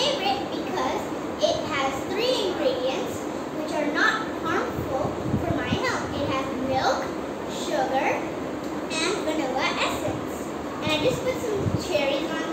favorite because it has 3 ingredients which are not harmful for my health. It has milk, sugar, and vanilla essence. And I just put some cherries on